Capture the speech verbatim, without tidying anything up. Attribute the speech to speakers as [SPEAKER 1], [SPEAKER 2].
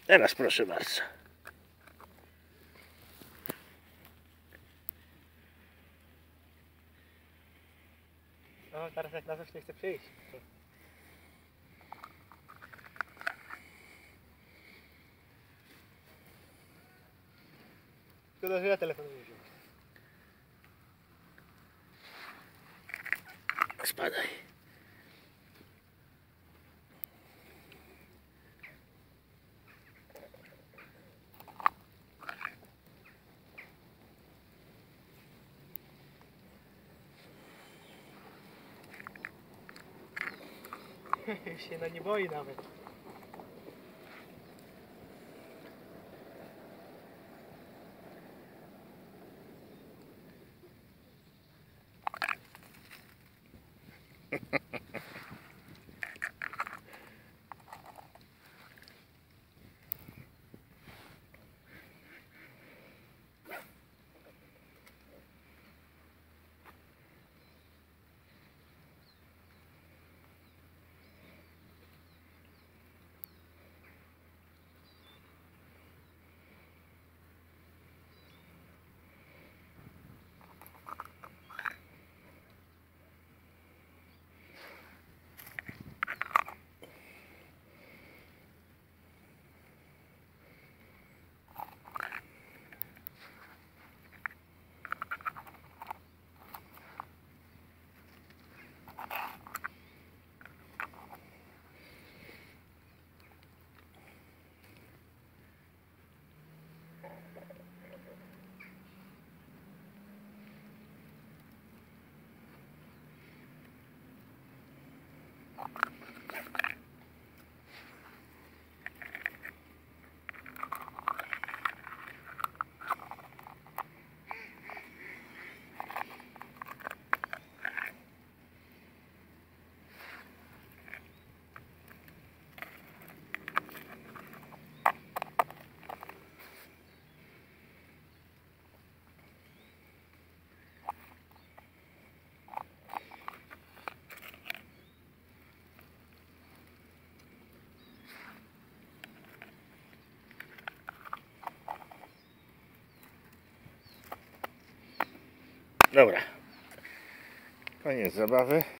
[SPEAKER 1] Teraz proszę bardzo.
[SPEAKER 2] No, teraz jak na coś nie chce przyjść. Szkoda, że ja telefon nie wziąłem.
[SPEAKER 1] Spadaj.
[SPEAKER 2] Już się no nie boi nawet.
[SPEAKER 1] Dobra. Koniec zabawy.